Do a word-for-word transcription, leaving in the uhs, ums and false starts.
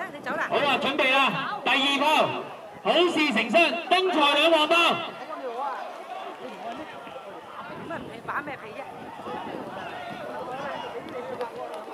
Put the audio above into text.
啦，你走啦。 好啦，準備啦，第二炮，好事成雙，東財兩黃包。 乜唔係玩咩皮啫？